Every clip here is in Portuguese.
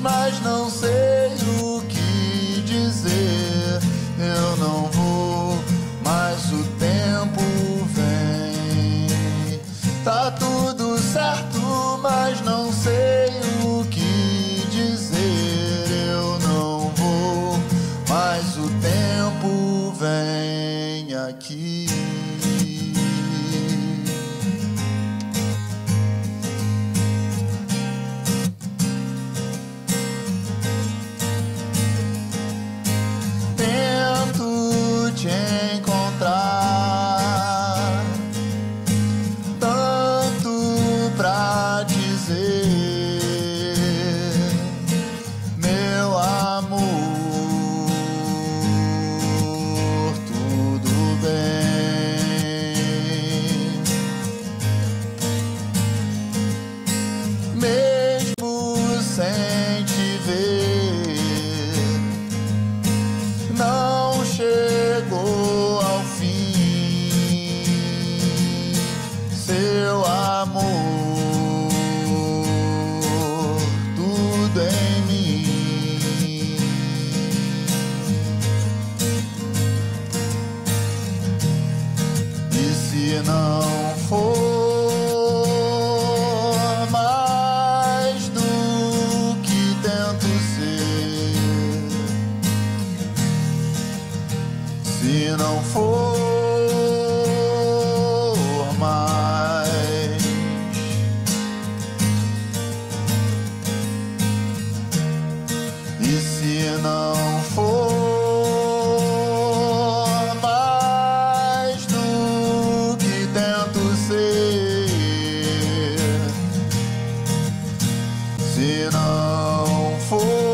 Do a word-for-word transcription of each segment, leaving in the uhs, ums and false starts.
mas não sei o que dizer. Eu não vou, mas o tempo vem. Tá tudo certo, mas não sei o que dizer. Eu não vou, mas o tempo vem aqui. Tento te encontrar, tanto pra dizer, meu amor, tudo bem. Mesmo sem te ver, não chegou ao fim, seu amor, tudo em mim. E se não for mais do que tento ser, se não for mais, e se não for mais do que tento ser, se não for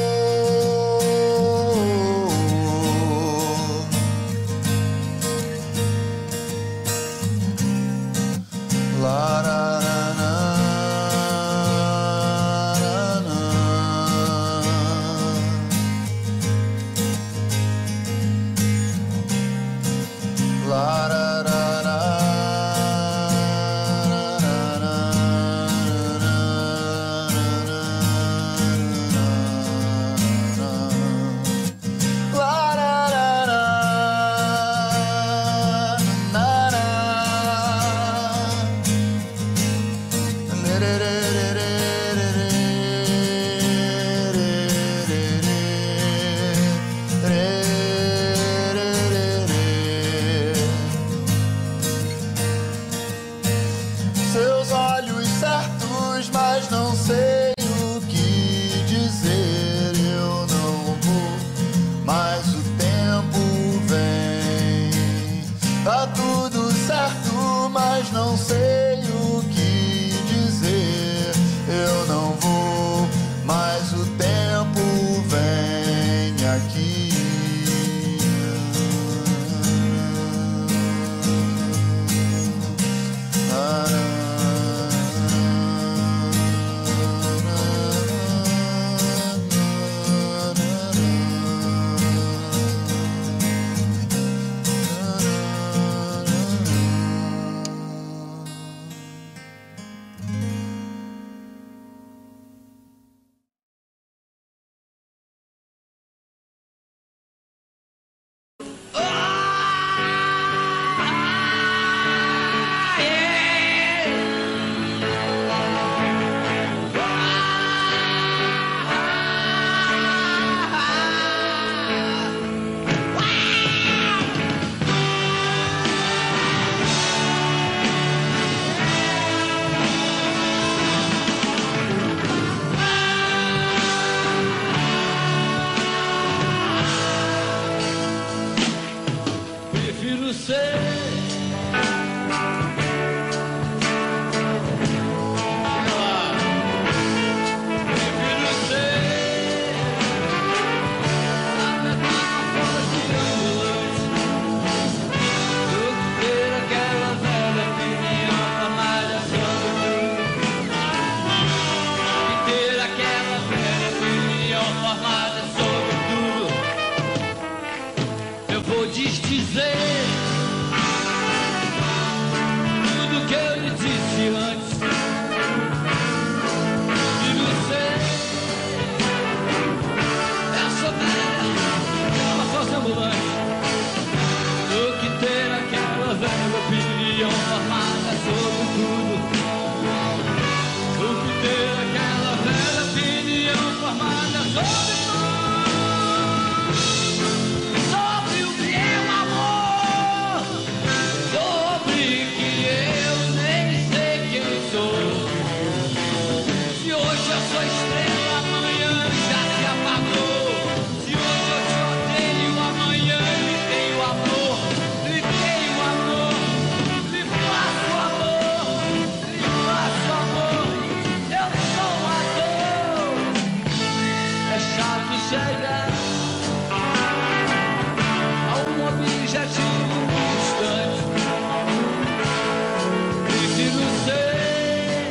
seus olhos certos, mas não sei o que dizer. Eu não vou, mas o tempo vem. Tá tudo certo, mas não sei o que dizer. Eu não vou, mas o tempo vem aqui. eu sou estrela, amanhã já se apagou. Se hoje eu te odeio, amanhã lhe tenho amor. Lhe tenho amor, lhe faço amor, lhe faço amor. Eu sou a dor. É chato chegar a um objetivo distante. Prefiro ser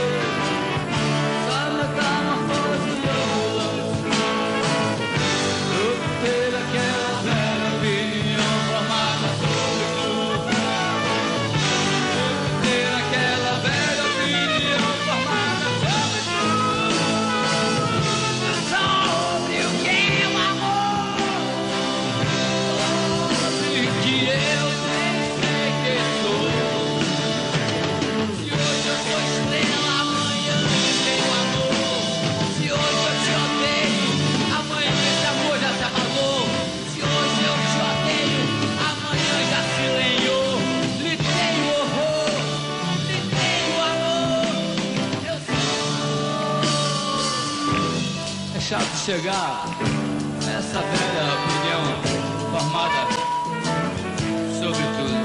só metamorfose ambulante do que ter aquela velha opinião formada sobre tudo. Do que ter aquela velha opinião formada sobre tudo. Sobre o que é o amor, sobre que eu nem sei quem sou. Se hoje eu sou estrela, amanhã eu tenho amor. Se hoje eu te odeio, amanhã esse amor já se apagou. Se hoje eu te odeio, amanhã já se lenhou. Lhe tenho horror, lhe tenho amor. Eu sou. É chato chegar nessa velha opinião formada sobre tudo.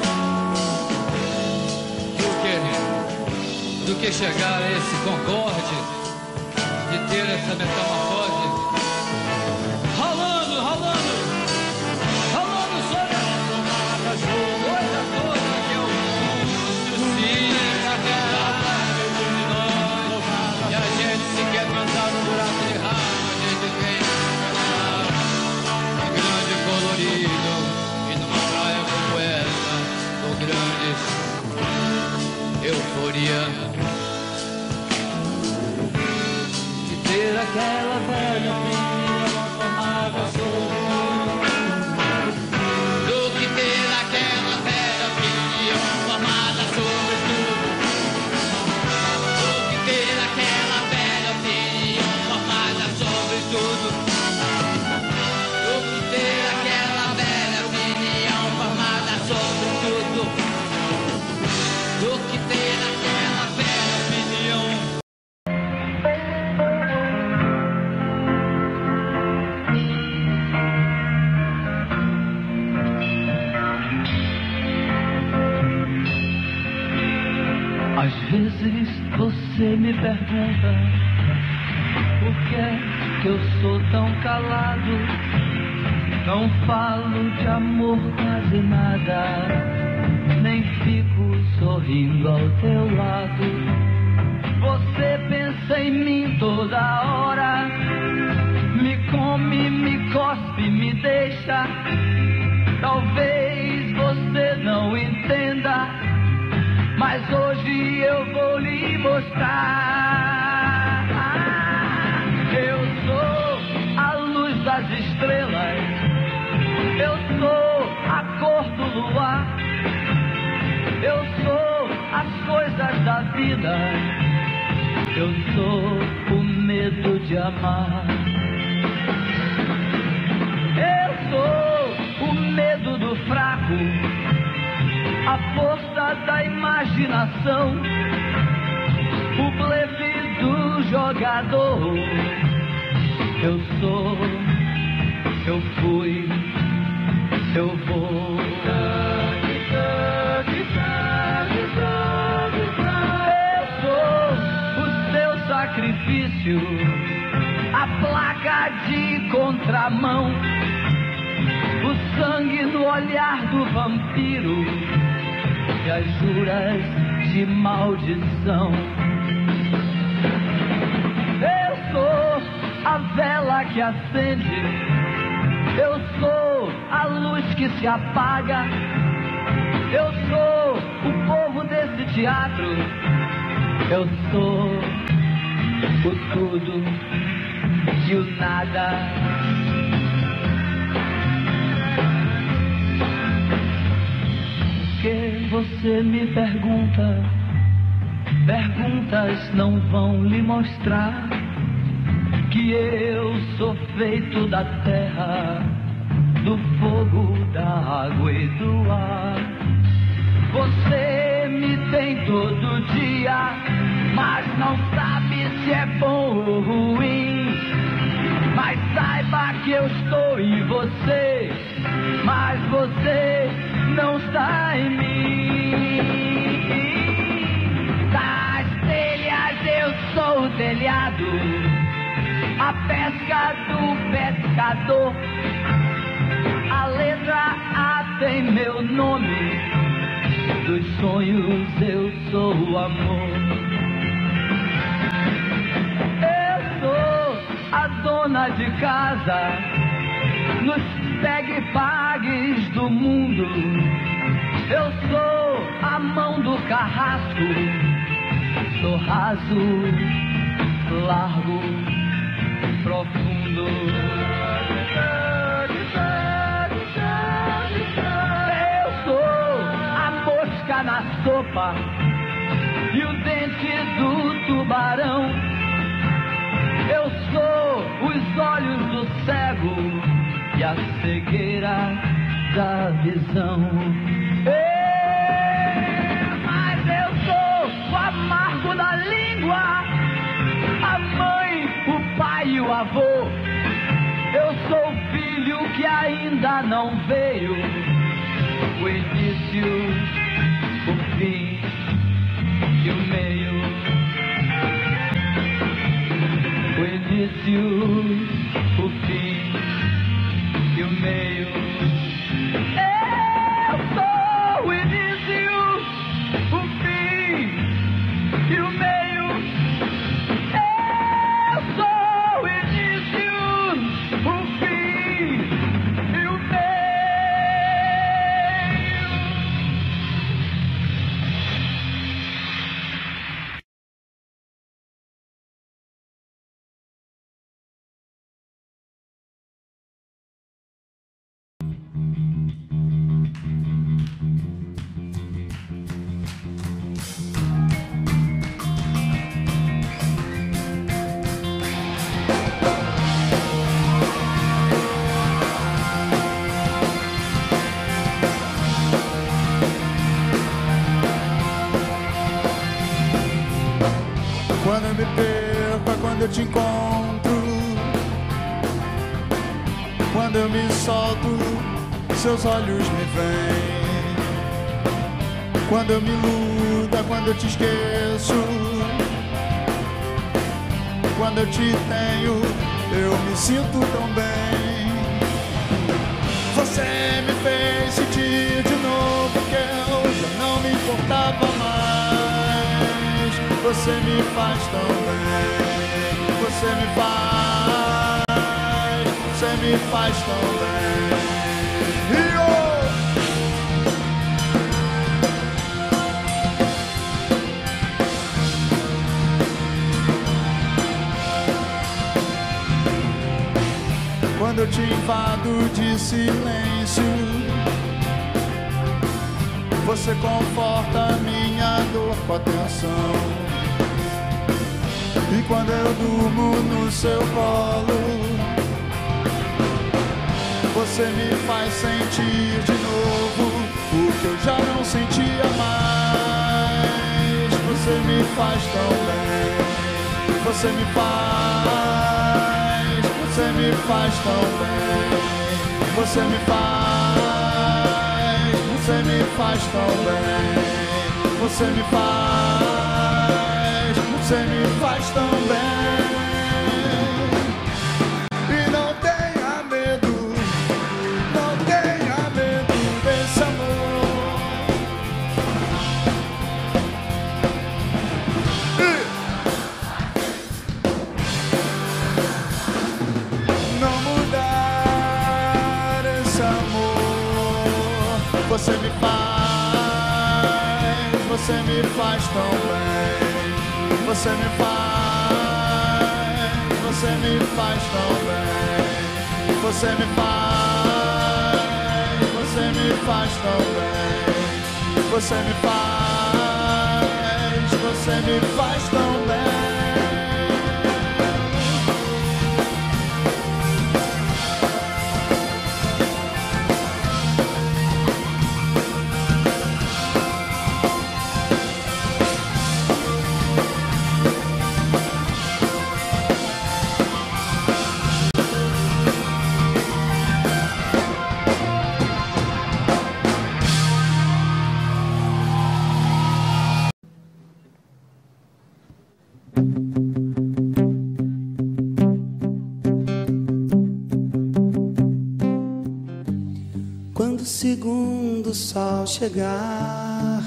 Do que, do que chegar a esse concorde de ter essa metamorfose rolando, rolando, rolando sobre a coisa toda que é o mundo se acaba de nós. E a gente se quer mandar no buraco de rabo, a gente vem um grande colorido e numa praia como essa, com grandes euforia de ter aquela velha opinião formada sobre do que ter aquela velha opinião formada sobre tudo. Do que ter aquela velha opinião formada sobre tudo. Do que ter aquela velha opinião formada sobre tudo. Do que ter aquela velha opinião. Às vezes você me pergunta por que é que eu sou tão calado. Não falo de amor quase nada, nem fico sorrindo ao teu lado. Você pensa em mim toda hora, me come, me cospe, me deixa. Talvez você não entenda, mas hoje eu vou lhe mostrar. Eu sou a luz das estrelas, eu sou a cor do luar, eu sou as coisas da vida, eu sou o medo de amar. Eu sou o medo do fraco, a força da imaginação, o blefe do jogador. Eu sou, eu fui, eu vou. Eu sou o seu sacrifício, a placa de contramão, o sangue no olhar do vampiro e as juras de maldição. Eu sou a vela que acende, eu sou a luz que se apaga, eu sou o povo desse teatro, eu sou o tudo e o nada. Que você me pergunta, perguntas não vão lhe mostrar que eu sou feito da terra, do fogo, da água e do ar. Você me tem todo dia, mas não sabe se é bom ou ruim. Mas saiba que eu estou em você, mas você não está em mim. Das telhas eu sou o telhado, a pesca do pescador. A letra A tem meu nome, dos sonhos eu sou o amor. Eu sou a dona de casa, nos pegue-pagues do mundo. Eu sou a mão do carrasco, sou raso, largo, profundo. Eu sou a mosca na sopa e o dente do tubarão. Eu sou os olhos do cego e a cegueira da visão. Ei, mas eu sou o amargo da língua, a mãe, o pai e o avô. Eu sou o filho que ainda não veio, o início, o fim e o meio. O início, o fim e o meio. Eu sou o início, o fim e o meio. Eu sou o início, o fim e o Quando eu me perco é quando eu te encontro. Quando eu me solto, seus olhos me veem. Quando eu me iludo é quando eu te esqueço. Quando eu te tenho, eu me sinto tão bem. Você me fez sentir de novo que eu já não me importava mais. Você me faz tão bem. Você me faz, você me faz tão bem. Rio! Quando eu te invado de silêncio, você conforta minha dor com atenção. E quando eu durmo no seu colo, você me faz sentir de novo o que eu já não sentia mais. Você me faz tão bem. Você me faz, você me faz tão bem. Você me faz, você me faz tão bem. Você me faz, você me faz tão bem. E não tenha medo, não tenha medo desse amor. E não mudar esse amor. Você me faz, você me faz tão bem. Você me faz, você me faz tão bem. Você me faz, você me faz tão bem. Você me faz, você me faz tão bem. segundo sol chegar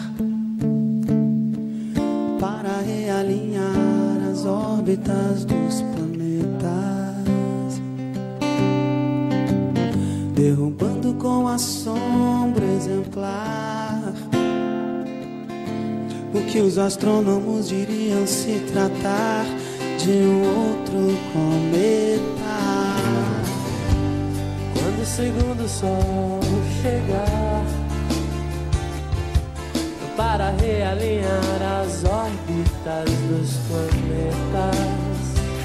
para realinhar as órbitas dos planetas, derrubando com assombro exemplar o que os astrônomos diriam se tratar de um outro cometa. Quando o segundo sol chegar para realinhar as órbitas dos planetas,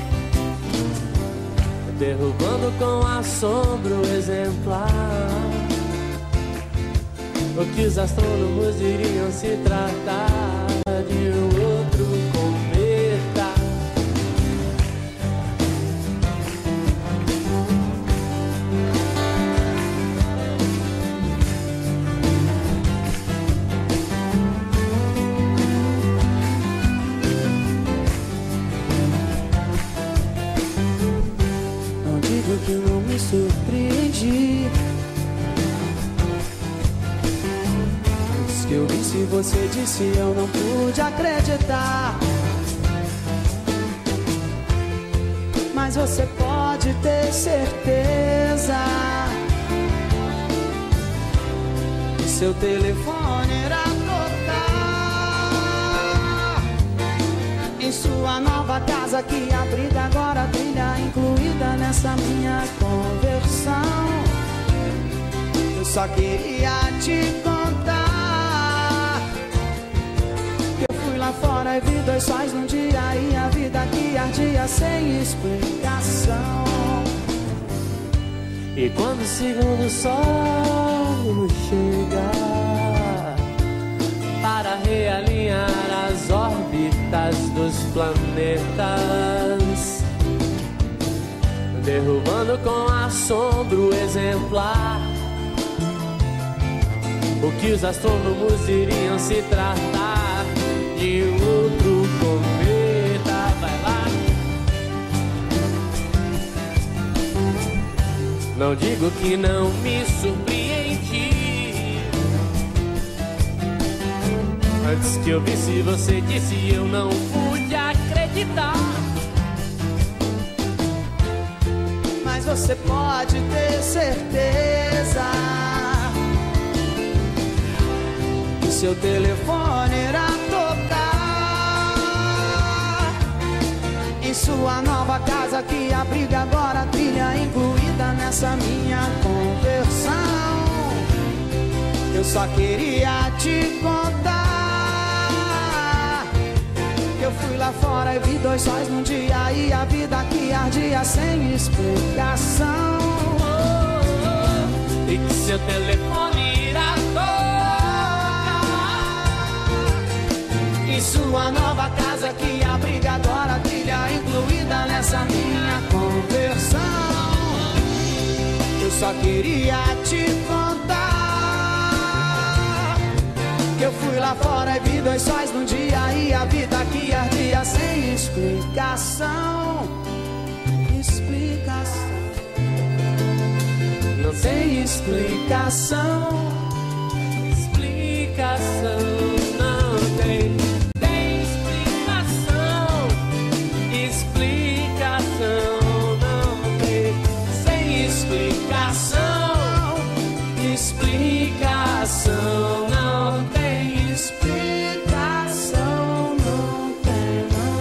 derrubando com assombro exemplar o que os astrônomos diriam se tratar de um outro cometa. Não digo que não me surpreendi, que eu vi se você disse eu não pude acreditar. Mas você pode ter certeza que seu telefone irá tocar em sua nova casa que abriga agora a trilha incluída nessa minha conversão. Eu só queria te contar lá fora e vi dois sóis num dia e a vida que ardia sem explicação. E quando o segundo sol chegar para realinhar as órbitas dos planetas, derrubando com assombro exemplar o que os astrônomos iriam se tratar de um outro cometa. Vai lá. Não digo que não me surpreendi. Antes que eu visse você disse eu não pude acreditar. Mas você pode ter certeza que seu telefone irá em sua nova casa que abriga agora a trilha incluída nessa minha conversão. Eu só queria te contar que eu fui lá fora e vi dois sóis num dia e a vida que ardia sem explicação. E que seu telefone irá tocar em sua nova casa que abriga agora a trilha incluída nessa minha conversão. Eu só queria te contar que eu fui lá fora e vi dois sóis num dia e a vida que ardia sem explicação. Explicação. Não tem explicação. Explicação não tem. Explicação não tem, explicação não tem, não.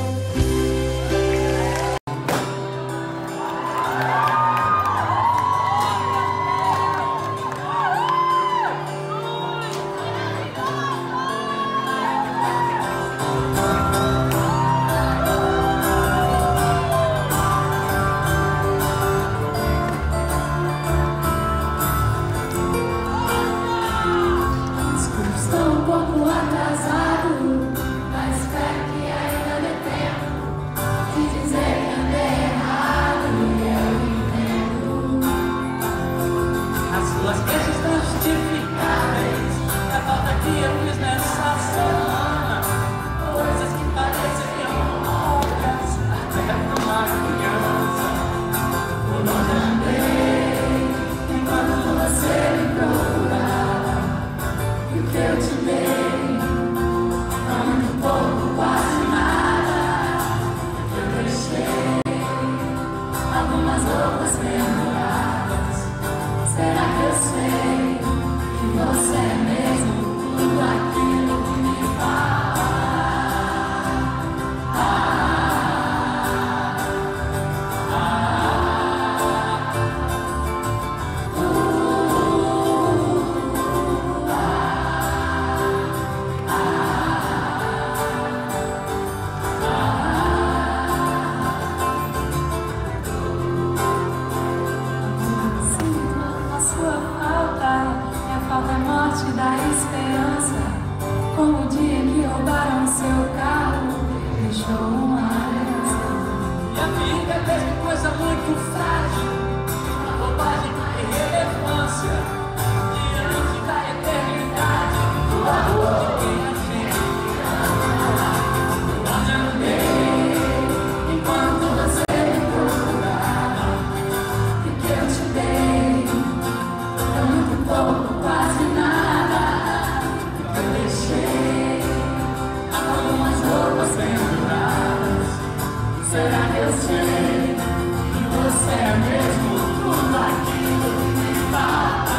mesmo coisa muito frágil, uma bobagem de relevância, diante da eternidade, do amor de quem a gente ama. Olha no meio, enquanto você me procura, o que eu te dei, é muito pouco, quase nada, que eu deixei, algumas roupas penduradas. Será que eu sei que você é mesmo tudo aquilo que me falta?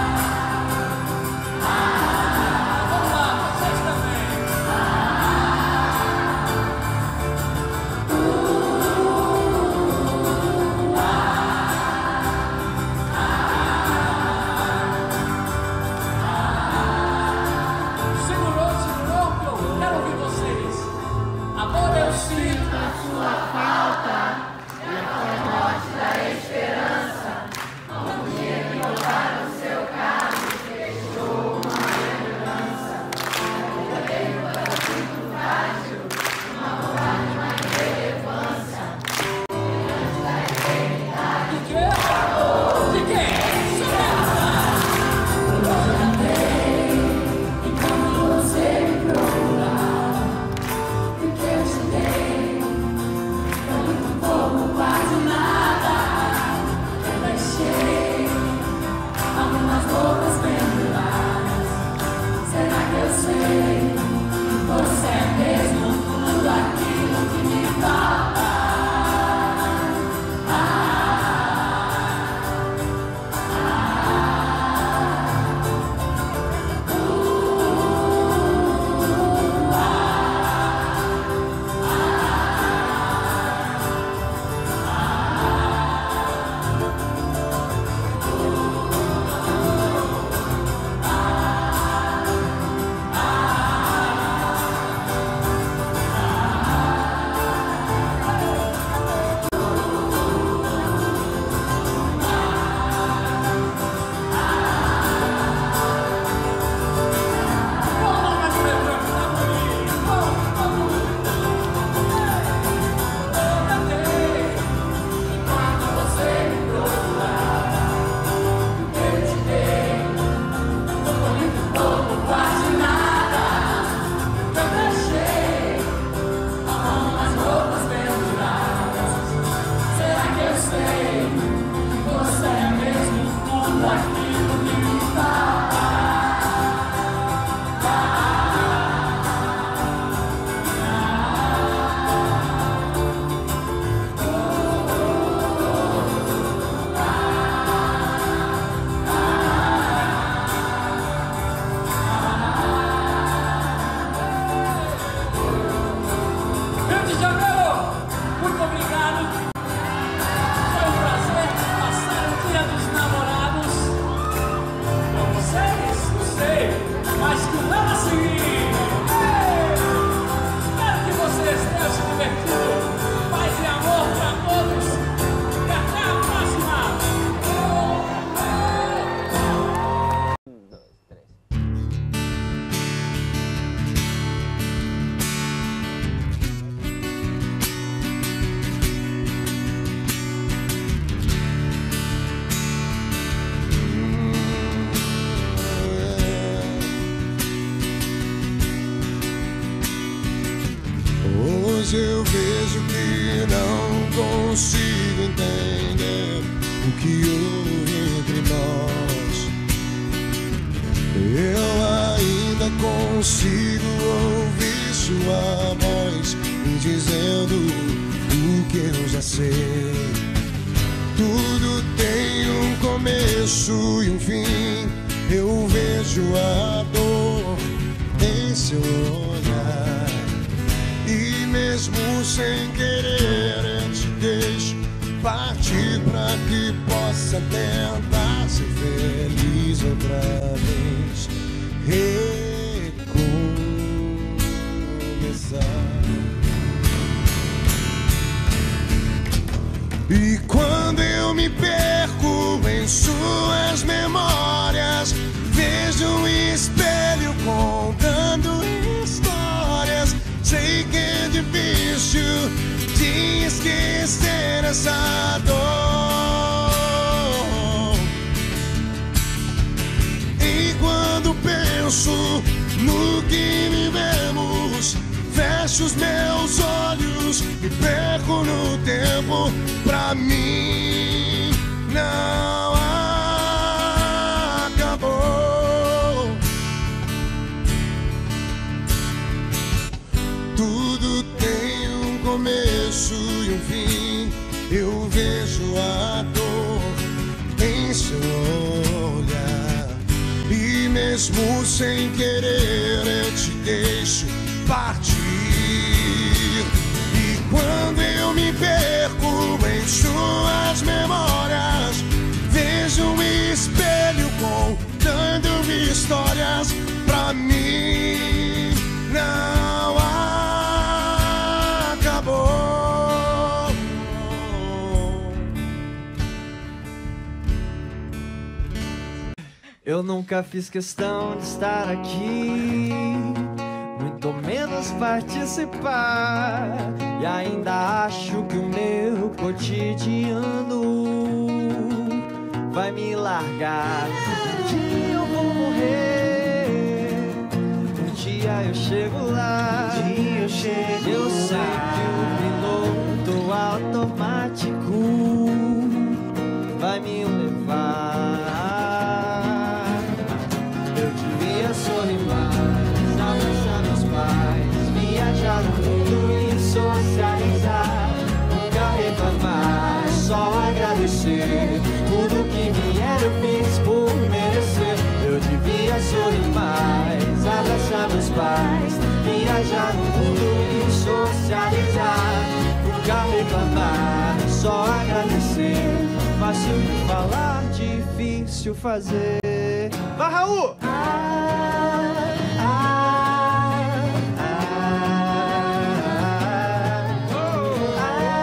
Ah, vamos lá, vocês também. Ah, uh, ah, ah, ah. Segurou, segurou, que eu quero ouvir vocês. Amor, eu sinto Sua falta e a tua morte da esperança. Um dia que roubaram seu carro e deixou uma lembrança. Eu tenho um muito frágil, uma bobagem, uma irrelevância. Diante da eternidade, de quê? De quem? eu andei enquanto você me procurava. O que eu te dei, muito pouco, quase nada. Eu deixei algumas roupas penduradas. Será que eu sei que você é mesmo tudo aquilo que me falta? Ah, ah, uh, Vamos mais um refrão, tá bonito. Vamos, vamos. Eu tentei, enquanto você me procurava, o que eu te dei, foi muito pouco, quase nada. Eu deixei algumas roupas penduradas. Será que eu sei que você é mesmo tudo aquilo que me falta? Rio de Janeiro, muito obrigado. Foi um prazer passar o dia dos namorados com vocês, não sei, mas que vamos seguir. Ei! Espero que vocês tenham se divertido. Paz e amor para todos. E até a próxima. Hoje eu vejo que não consigo entender o que houve entre nós. Eu ainda consigo ouvir sua voz me dizendo o que eu já sei. Tudo tem um começo e um fim. Eu vejo a dor em seu olhar. E mesmo sem querer eu te deixo partir pra que possa tentar ser feliz outra vez. Recomeçar. E quando eu me perco em suas memórias, vejo um espelho contando histórias. Sei que é difícil de esquecer essa dor. E quando penso no que vivemos, fecho os meus olhos e perco no tempo. Pra mim não acabou. Tudo tem um começo e um fim. Eu vejo a dor em seu olhar, e mesmo sem querer eu te deixo partir. E quando eu me perco em suas memórias, vejo um espelho contando histórias. Pra mim não acabou. Eu nunca fiz questão de estar aqui, muito menos participar. E ainda acho que o meu cotidiano vai me largar. Um dia eu vou morrer, um dia eu chego lá. Um dia eu chego eu sei que o piloto automático vai me levar. Eu devia sorrir mais, abraçar meus pais, viajar no mundo e socializar. Nunca reclamar, só agradecer. Tudo que vier eu fiz por merecer. Eu devia sorrir mais, abraçar meus pais, viajar no mundo e socializar. Nunca reclamar, só agradecer. Fácil de falar, difícil fazer. Vai, Raul! Ah, ah, ah, oh, ah,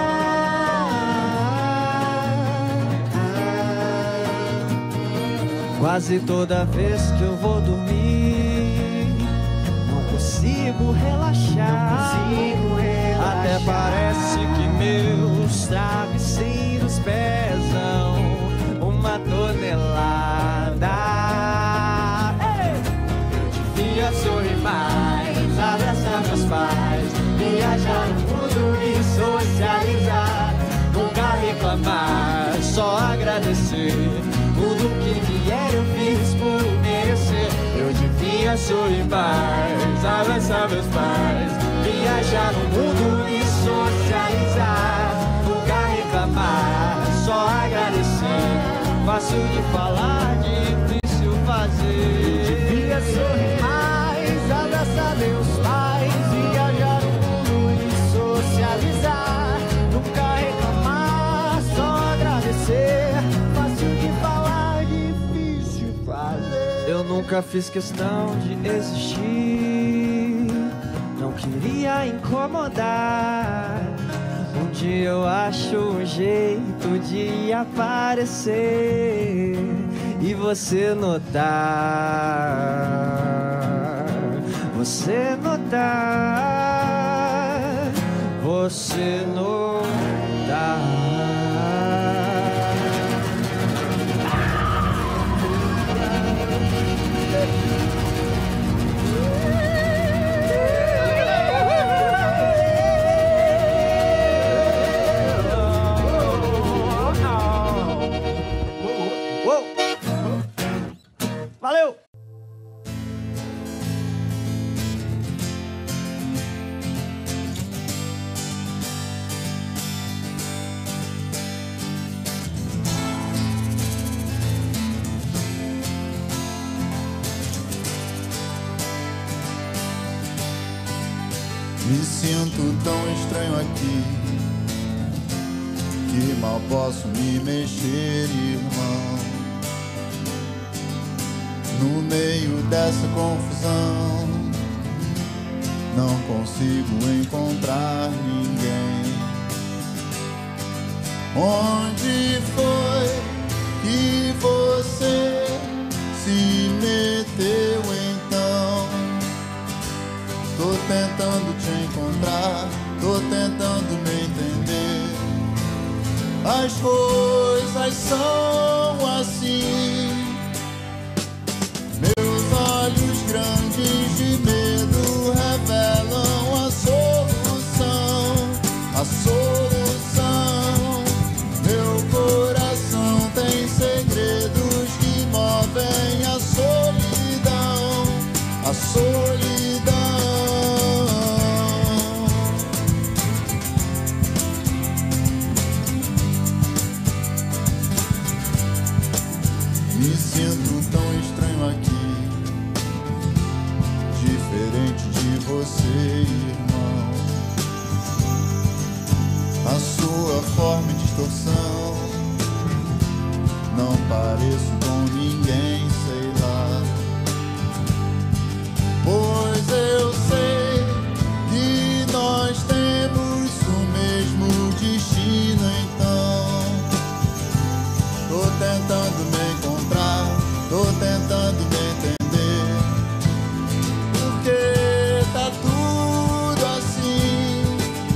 ah. Quase toda vez que eu vou dormir, não consigo relaxar. Não consigo relaxar. Até parece que meus travesseiros pesam uma tonelada. Ei! Eu devia sorrir mais, abraçar meus pais, viajar no mundo e socializar. Nunca reclamar, só agradecer. Tudo que vier eu fiz por merecer. Eu devia sorrir mais, abraçar meus pais, viajar no mundo e socializar. Nunca reclamar, só agradecer. Fácil de falar, difícil fazer. Eu devia sorrir mais, abraçar meus pais, viajar no mundo e socializar. Nunca reclamar, só agradecer. Fácil de falar, difícil fazer. Eu nunca fiz questão de existir, não queria incomodar. Um dia eu acho um jeito de aparecer e você notar, você notar, você notar. Valeu! Me sinto tão estranho aqui que mal posso me mexer, irmão. No meio dessa confusão, não consigo encontrar ninguém. Onde foi que você se meteu então? Tô tentando te encontrar, tô tentando me entender. As coisas são assim. Meus olhos grandes de medo revelam a solução, a solução. Meu coração tem segredos que movem a solidão, a solidão. Me sinto tão estranho aqui, diferente de você, irmão. A sua forma e distorção, não pareço com ninguém, sei lá. Pois eu sei que nós temos o mesmo destino, então tô tentando me encontrar, tô tentando me entender, porque tá tudo assim.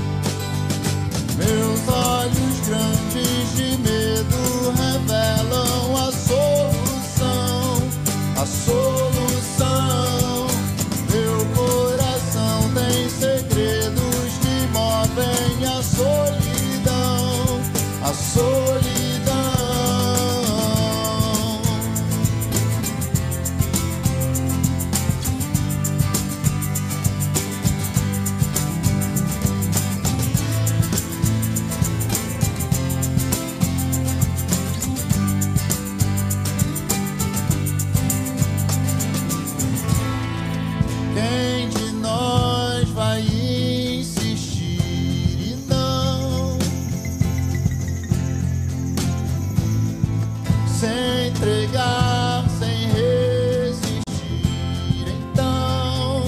Meus olhos grandes de medo revelam a solução, a solução. Meu coração tem segredos que movem a solidão, a solidão. Quem de nós vai insistir e não se entregar, sem resistir? Então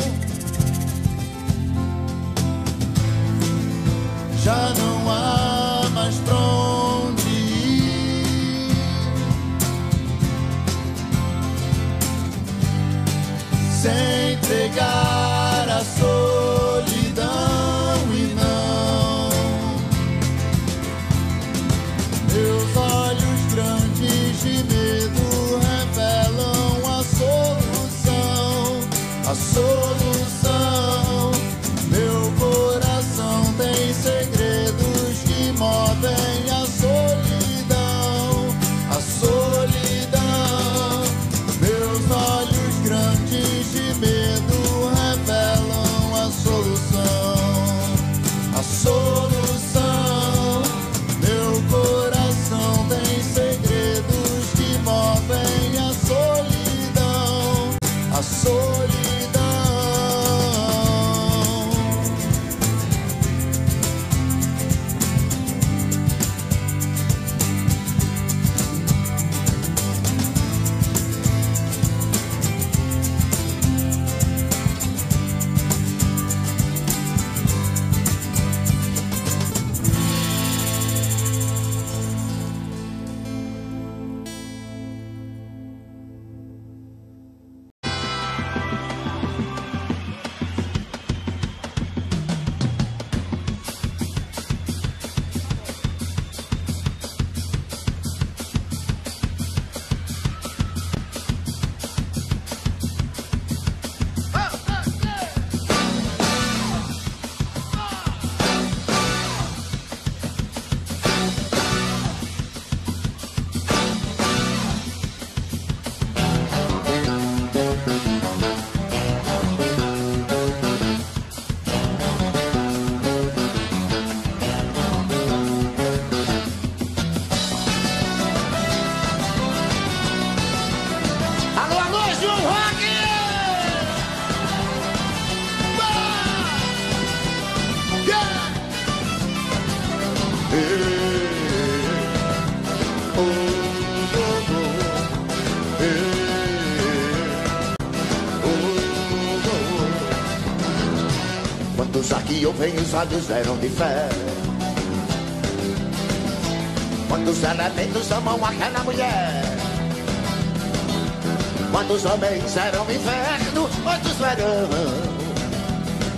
já não há mais pra onde ir. Sem entregar a solidão e não. Meus olhos grandes de medo revelam a solução, a solução. Meu coração tem segredos que movem a solidão, a solidão. Meus olhos grandes de medo revelam a solução, a solução. Meu coração tem segredos que movem a solidão, a solidão. Quantos aqui eu venho, os olhos eram de fé. Quantos elementos amam aquela mulher. Quantos homens eram inverno, outros verão.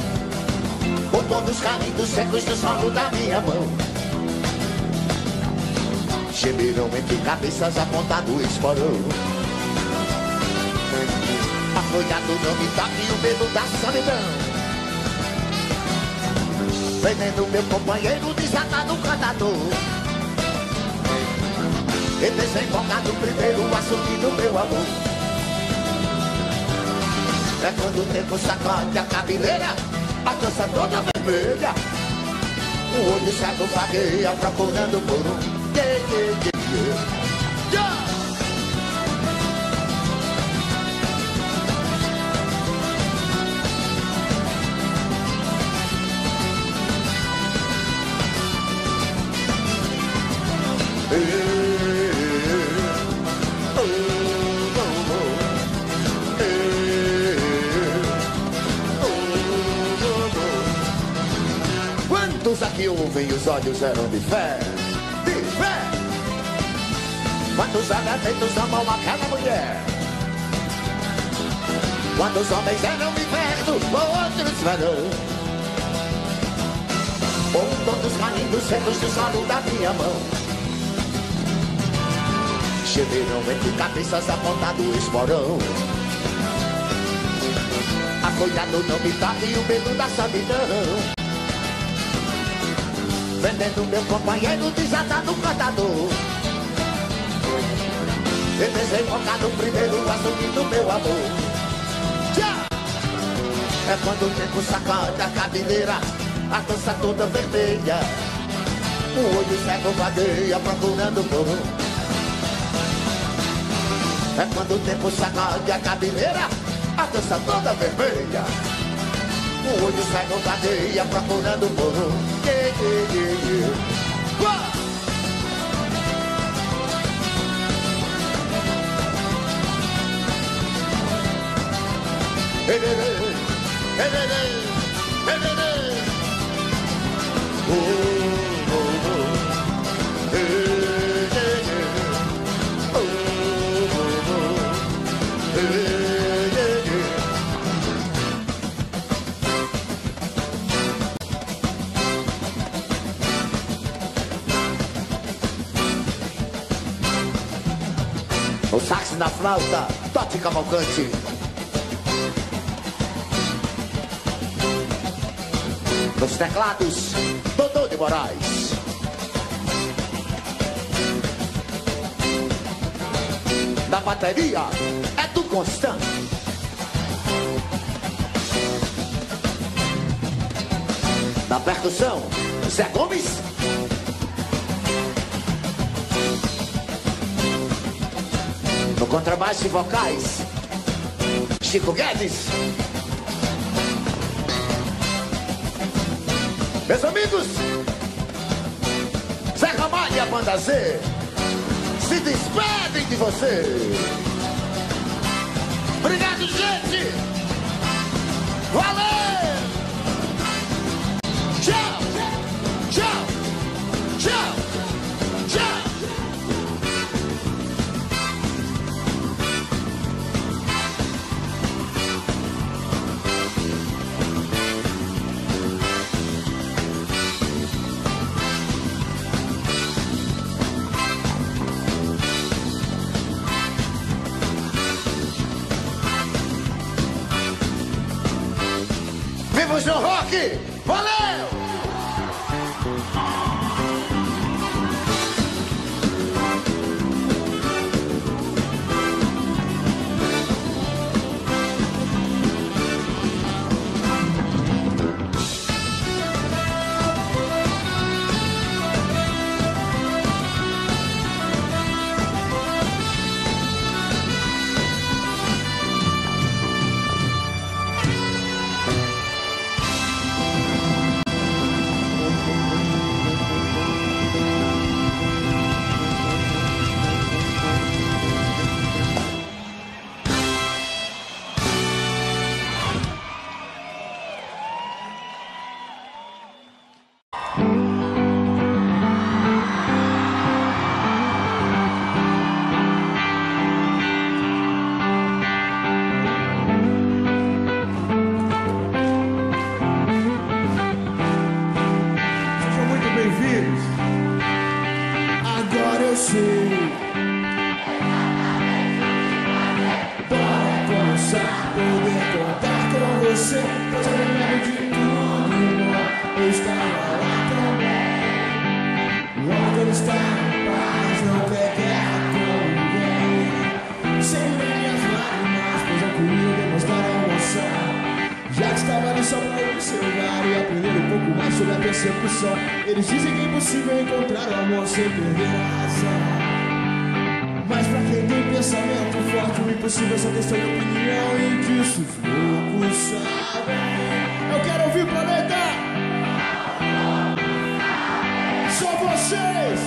Outonos caídos secos no solo da minha mão. Gemeram entre cabeças apontado o esporão. Apoiado não me toque e o medo da solidão. Vendendo meu companheiro desatado cantador. E desembocado primeiro assumindo meu amor. É quando o tempo sacode a cabeleira, a dança toda vermelha. O olho cego vagueia procurando por um. Yeah, yeah, yeah, yeah. Quantos aqui ouvem os olhos eram de fé? De fé! Quantos agradentos amam aquela mulher? Quantos homens eram inverno, outros verão? Ou todos caindo secos do solo da minha mão? Gemeram entre cabeças apontado o esporão. Acolhado não me toque e o medo da solidão. Vendendo meu companheiro desatado cantador. E desembocado primeiro assumindo meu amor. Tchau! É quando o tempo sacode a cabeleira, a dança toda vermelha. O olho cego vagueia procurando por um. É quando o tempo sacode a cabeleira, a dança toda vermelha. O olho cego vagueia procurando por um. Yeah, yeah, yeah, yeah. Uau! Hey, hey, hey. Hey, hey, hey. Hey, hey, hey. Oh, oh, oh. Hey, hey, hey. Oh, oh, oh. Hey, hey, hey. O sax na flauta, Totti Cavalcante. Nos teclados, Dodô de Moraes. Na bateria, Edu Constant. Na percussão, Zé Gomes. No contrabaixo e vocais, Chico Guedes. Meus amigos, Zé Ramalho e a Banda Z se despedem de você. Obrigado, gente. Valeu. Tchau. Tchau. Tchau. Tchau. Vivos no rock! Valeu! Agora eu sei. Para começar, poder contar com você. Pois eu lembro de tudo, irmão. Eu estava lá também. Logo ele está em paz, não quer guerra com ninguém. Sem ver minhas lágrimas, pois eu queria demonstrar a emoção. Já que estava ali só para observar e aprender um pouco mais sobre a percepção. Eles dizem que é impossível encontrar o amor sem perder a razão. Mas pra quem tem pensamento forte, o impossível é só questão de opinião. E disso os loucos sabem. Eu quero ouvir o planeta. Só vocês.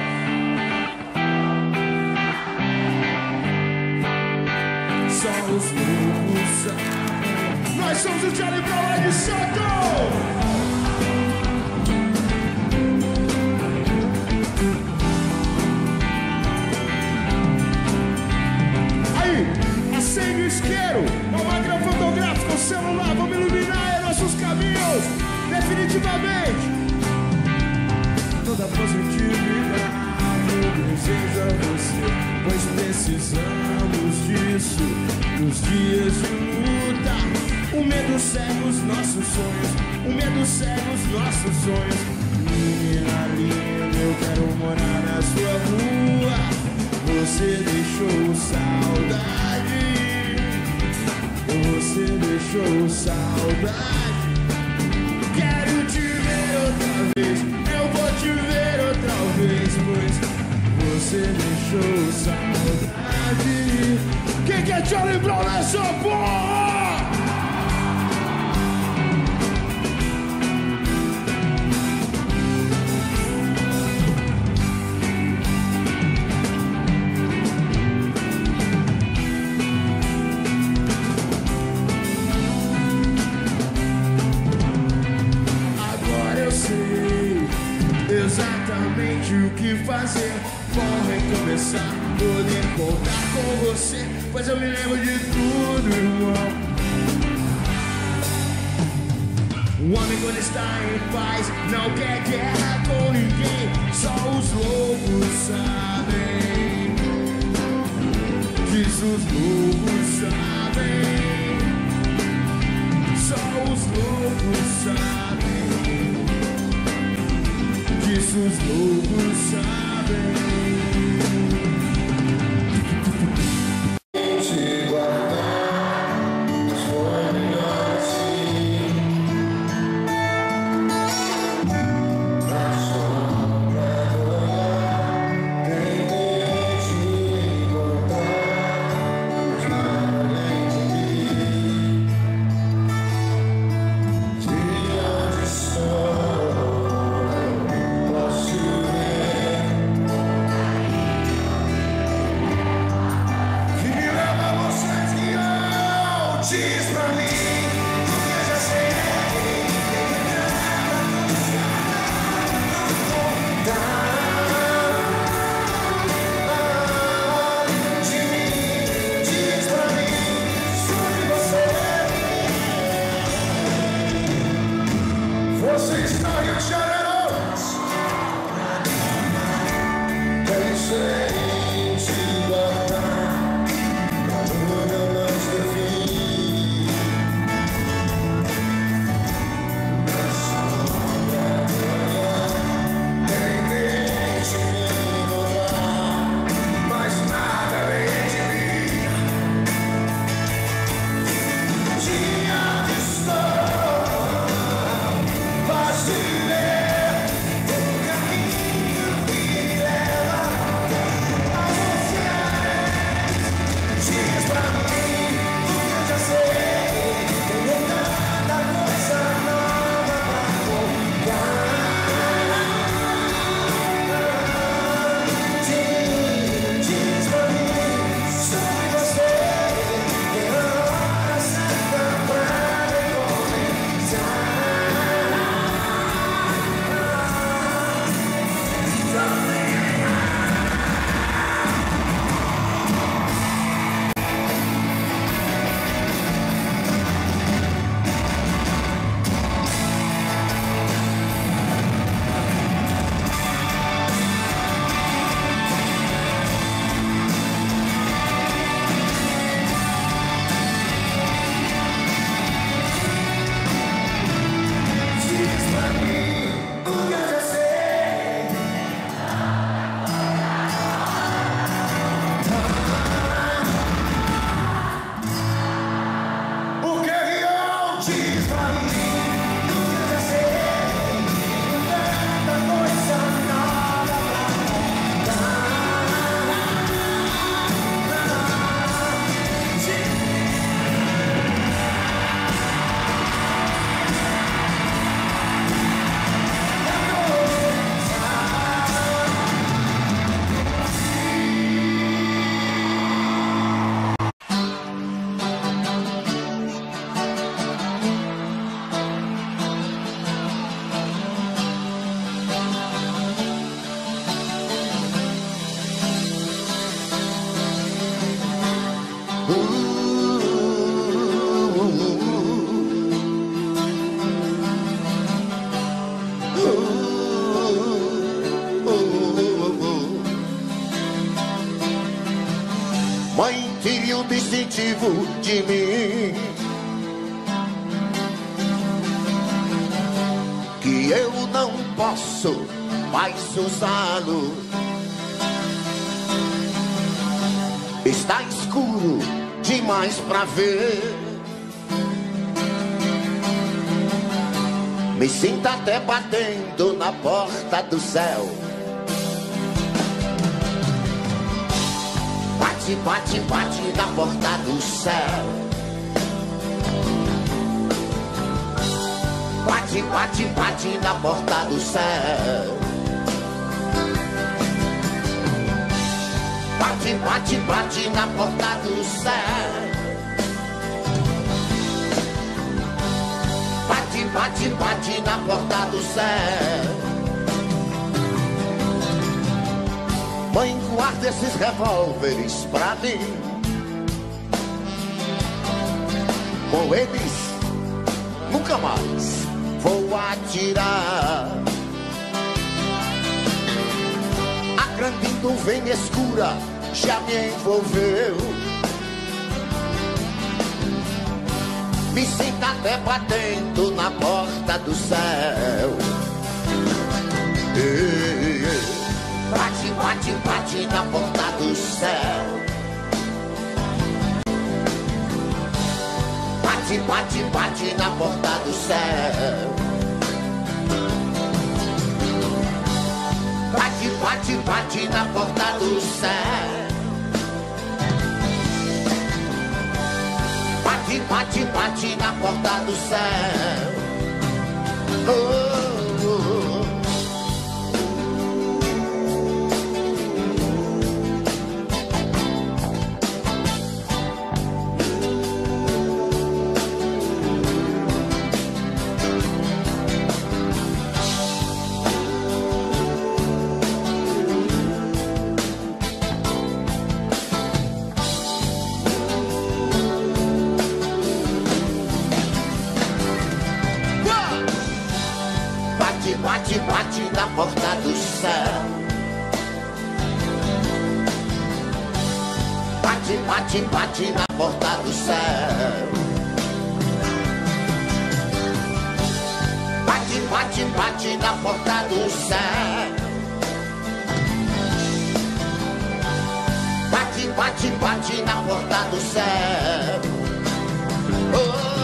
Só os loucos sabem. Nós somos o Charlie Brown de Santo. Aí, acende o isqueiro, uma máquina fotográfica, o celular, vamos iluminar nossos caminhos, definitivamente. Toda positividade eu desejo a você, pois precisamos disso nos dias de luta. O medo cega os nossos sonhos, o medo cega os nossos sonhos. Menina linda, eu quero morar na sua rua. Você deixou saudade, você deixou saudade. Quero te ver outra vez, eu vou te ver outra vez, pois você deixou saudade. Quem quer Charlie Brown nessa porra? Exatamente o que fazer, bom recomeçar, poder contar com você, pois eu me lembro de tudo, irmão. O homem quando está em paz não quer guerra com ninguém, só os loucos sabem, diz os loucos sabem, só os loucos sabem. Isso os loucos sabem. Te guardar foi melhor assim. Na sombra do olhar, tentei te encontrar, mas nada Mãe, tire o distintivo de mim, que eu não posso mais usá-lo. Está escuro demais pra ver. Me sinto até batendo na porta do céu. Bate, bate, bate na porta do céu. Bate, bate, bate na porta do céu. Bate, bate, bate na porta do céu. Bate, bate, bate na porta do céu. Mãe, guarda esses revólveres pra mim. Com eles nunca mais vou atirar. A grande nuvem escura já me envolveu. Me sinto até batendo na porta do céu. Ei, ei. Bate, bate, bate na porta do céu. Bate, bate, bate na porta do céu. Bate, bate, bate na porta do céu. Bate, bate, bate na porta do céu. Oh, oh, oh. Bate, bate na porta do céu. Bate, bate, bate na porta do céu. Bate, bate, bate na porta do céu. Bate, bate, bate na porta do céu. Oh.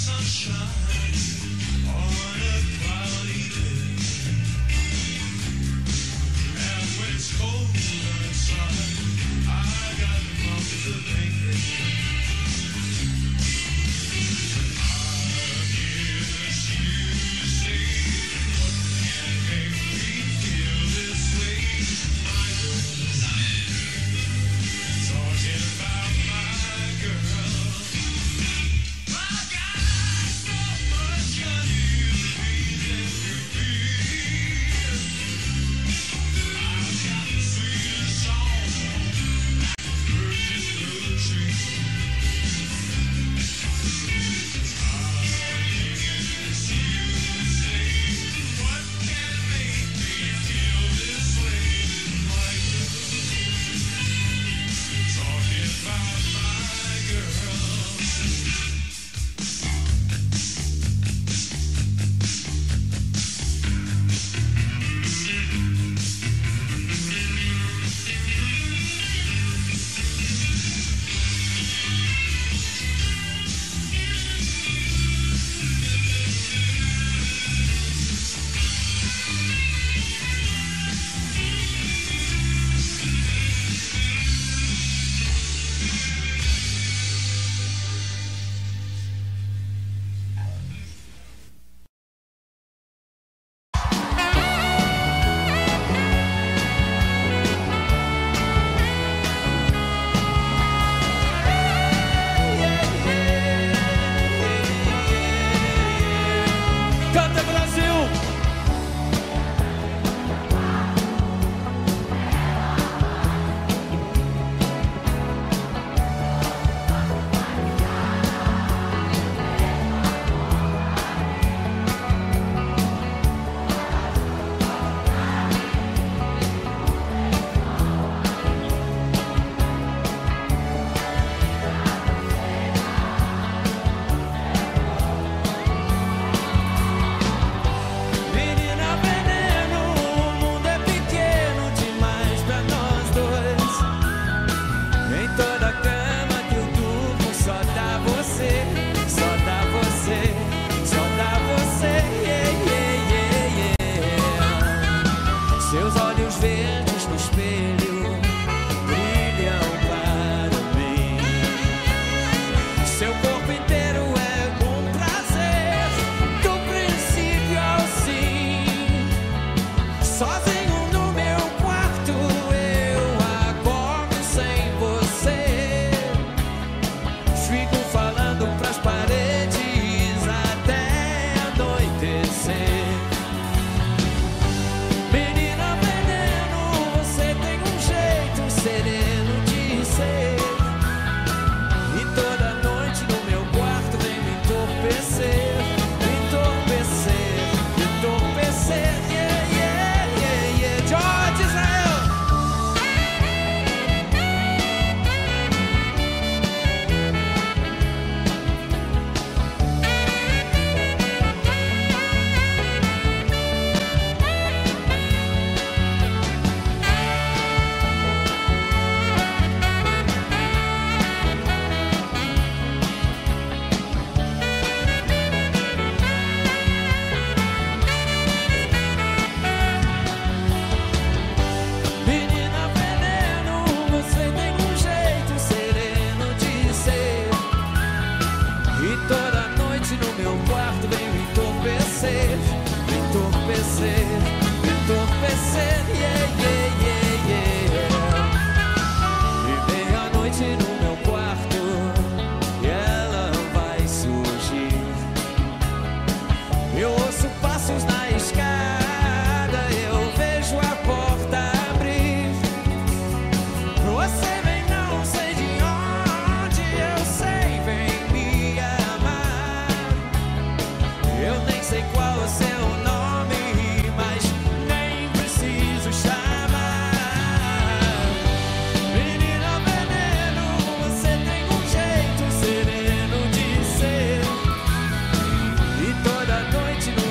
Toda noite no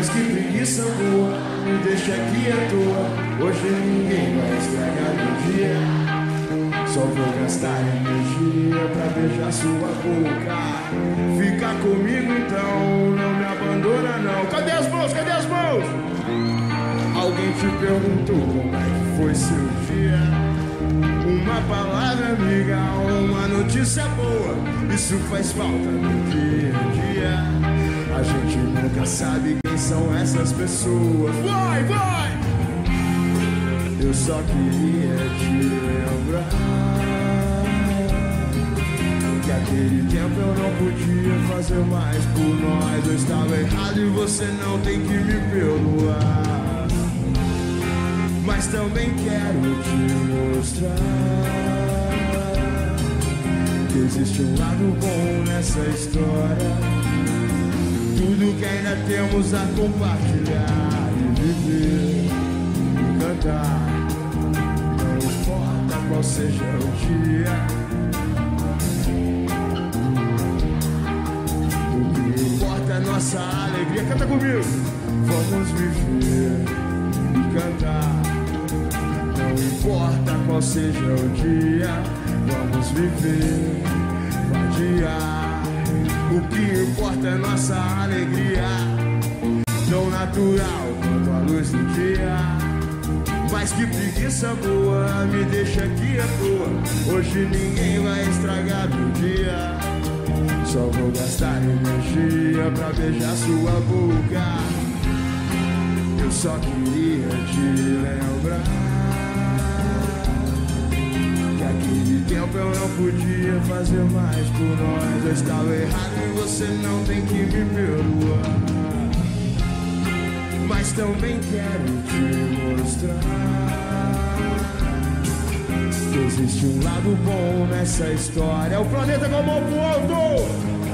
Mas que preguiça boa, me deixa aqui à toa. Hoje ninguém vai estragar meu dia. Só vou gastar energia pra beijar sua boca. Fica comigo então, não me abandona não. Cadê as mãos? Cadê as mãos? Alguém te perguntou como é que foi seu dia? Uma palavra amiga, uma notícia boa. Isso faz falta no dia a dia. A gente nunca sabe quem são essas pessoas. Vai, vai! Eu só queria te lembrar que aquele tempo eu não podia fazer mais por nós. Eu estava errado e você não tem que me perdoar. Mas também quero te mostrar que existe um lado bom nessa história. Tudo que ainda temos a compartilhar e viver e cantar. Não importa qual seja o dia. O que importa é nossa alegria. Canta comigo. Vamos viver e cantar. Não importa qual seja o dia. Vamos viver, vadiar. O que importa é nossa alegria, tão natural quanto a luz do dia. Mas que preguiça boa, me deixa aqui à toa. Hoje ninguém vai estragar meu dia. Só vou gastar energia pra beijar sua boca. Eu só queria te lembrar que aquele tempo eu não podia fazer mais por nós. Eu estava errado e você não tem que me perdoar. Mas também quero te mostrar que existe um lado bom nessa história. O planeta com a mão pro alto.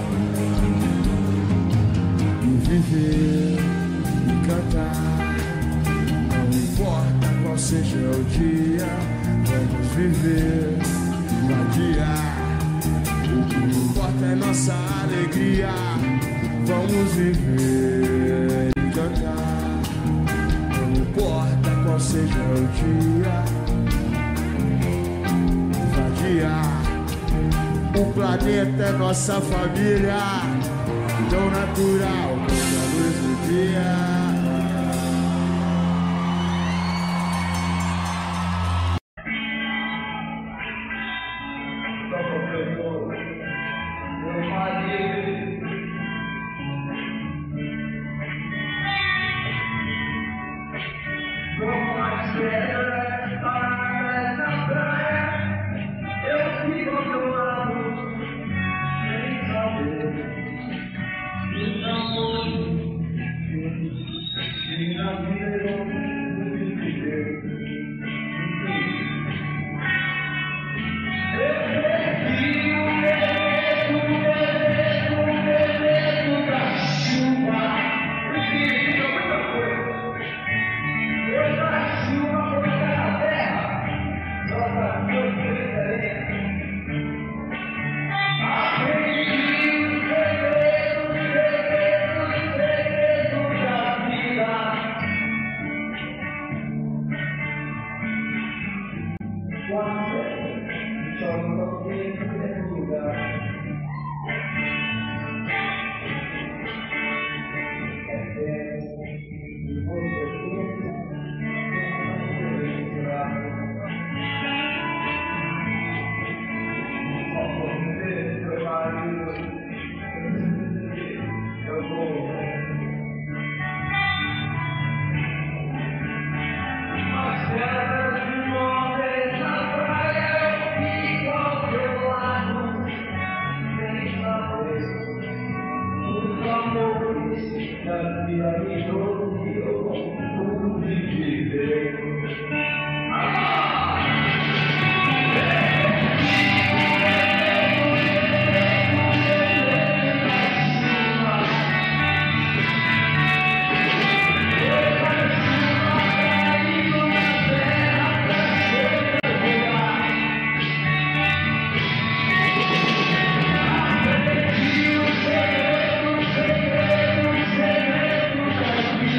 E viver e cantar. Não importa qual seja o dia. Vamos viver, vadiar. O que importa é nossa alegria. Vamos viver e cantar. Não importa qual seja o dia. Vadiar. O planeta é nossa família, tão natural como a luz do dia. Thank you.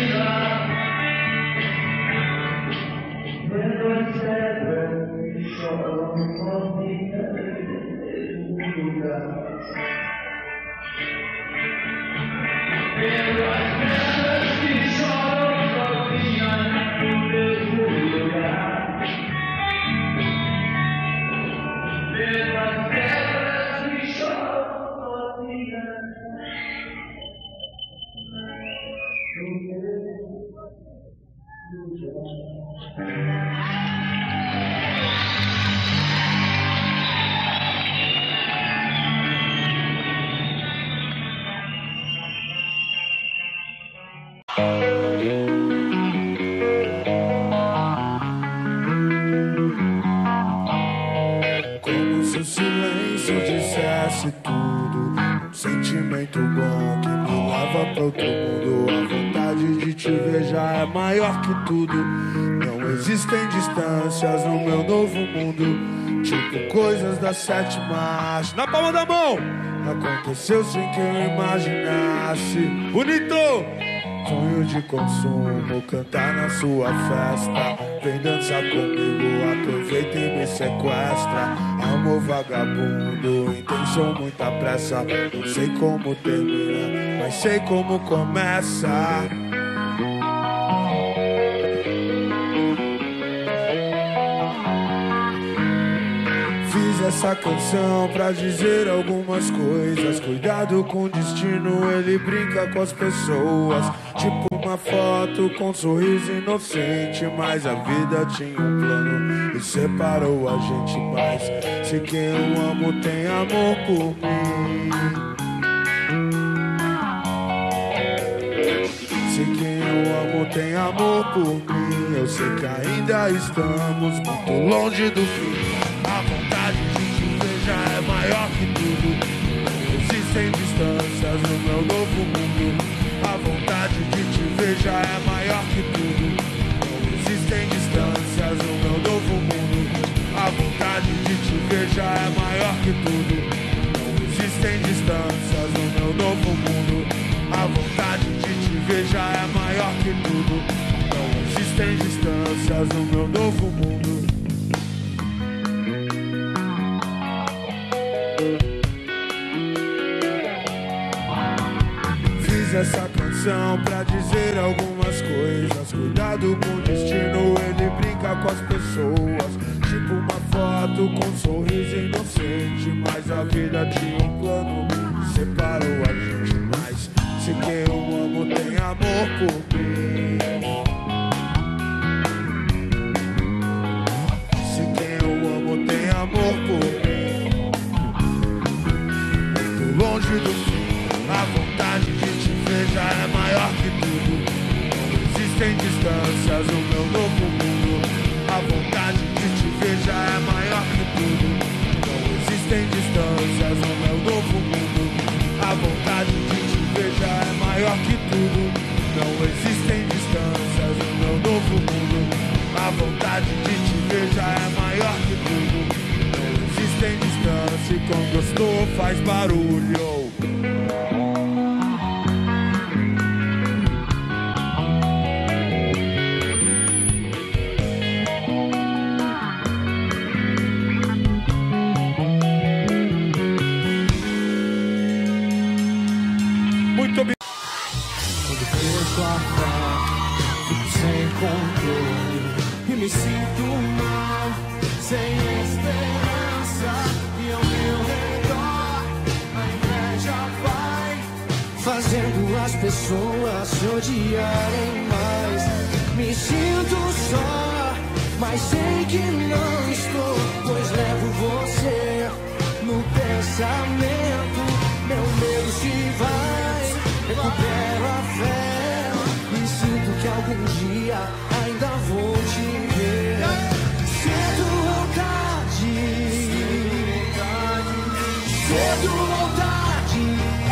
sentimento bom que me leva pra outro mundo. A vontade de te ver já é maior que tudo. Não existem distâncias no meu novo mundo, tipo coisas da sétima arte. Na palma da mão! Aconteceu sem que eu imaginasse. Bonito! Sonho de consumo, cantar na sua festa. Vem dançar comigo, aproveita e me sequestra. Amor vagabundo, intenção, muita pressa. Não sei como termina, mas sei como começa. Fiz essa canção pra dizer algumas coisas. Cuidado com o destino, ele brinca com as pessoas. Tipo uma foto com um sorriso inocente, mas a vida tinha um plano e separou a gente mais. Se quem eu amo tem amor por mim, se quem eu amo tem amor por mim, eu sei que ainda estamos muito longe do fim. A vontade de te ver já é maior que tudo. Existem distâncias no meu novo mundo. A vontade de te ver já é maior que tudo. Não existem distâncias no meu novo mundo. A vontade de te ver já é maior que tudo. Não existem distâncias no meu novo mundo. A vontade de te ver já é maior que tudo. Não existem distâncias no meu novo mundo. Essa canção pra dizer algumas coisas. Cuidado com o destino, ele brinca com as pessoas. Tipo uma foto com um sorriso inocente, mas a vida tinha um plano que separou a gente mais. Se quem eu amo tem amor por mim, se quem eu amo tem amor por mim, muito longe do fim. A vontade de já é maior que tudo. Não existem distâncias no meu novo mundo. A vontade de te ver já é maior que tudo. Não existem distâncias no meu novo mundo. A vontade de te ver já é maior que tudo. Não existem distâncias no meu novo mundo. A vontade de te ver já é maior que tudo. Não existem distâncias e quando gostou faz barulho. E me sinto mal, sem esperança. E ao meu redor a inveja vai fazendo as pessoas se odiarem mais. Me sinto só, mas sei que não estou, pois levo você no pensamento. Meu medo se vai, recupero a fé e sinto que algum dia ainda vou te ver. Cedo vontade, cedo vontade,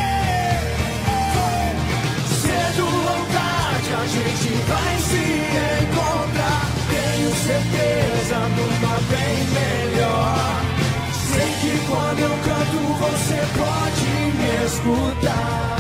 cedo vontade, a gente vai se encontrar. Tenho certeza numa bem melhor. Sei que quando eu canto você pode me escutar.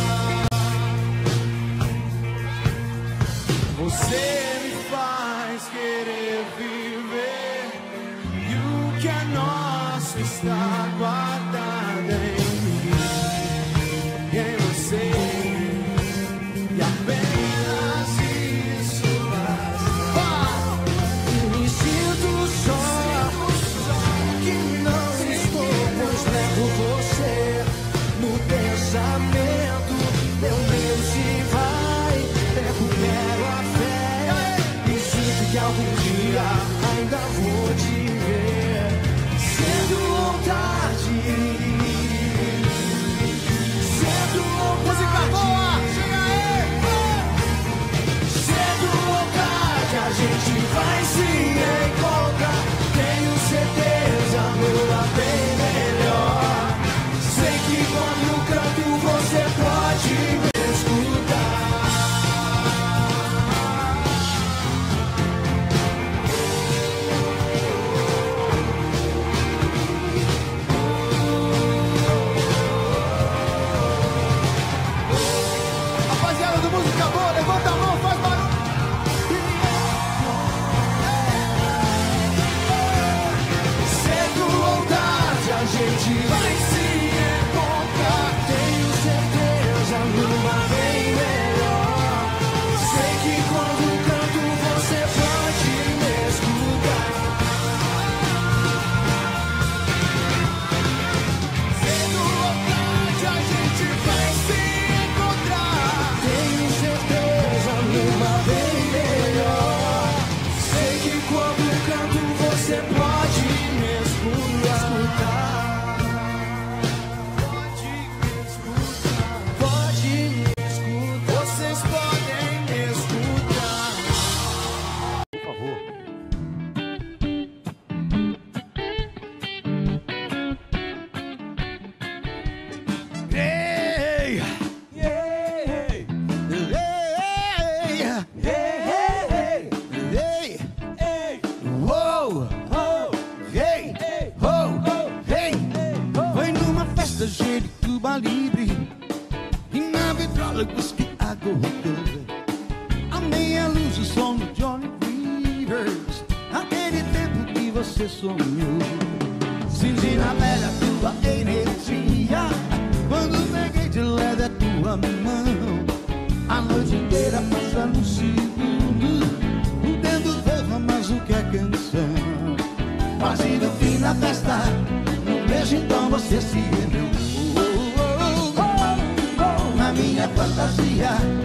Você me faz querer viver, e o que é nosso está guardado em mim, em você, e apenas isso basta. E me sinto só, que não estou, pois levo você no pensamento. Meu medo se vai, recupero a que algum dia ainda vou te ver. Cedo vontade, música boa, levanta a mão, faz barulho. Cedo ou tarde a gente vai se encontrar. Tenho certeza numa bem melhor. Sei que quando canto você pode me escutar. Cedo ou tarde a gente vai se encontrar. Tenho certeza numa bem melhor. Sei que quando canto você pode me escutar. Pode me escutar. Pode me escutar. Vocês podem me escutar. Por favor. Hey, hey, hey, hey, hey, hey, uou, hey, oh, hey. Foi numa festa cheia de Cuba Libre e na vitrola whisky a go-go. A meia luz, o som do Johnny Rivers, aquele tempo que você sonhou. Senti na velha tua energia quando peguei de leve a tua mão. A noite inteira passa num segundo, o tempo voa, mas o que é canção? Quase no fim da festa, num beijo então você se rendeu. Oh, oh, oh, oh, oh. Na minha fantasia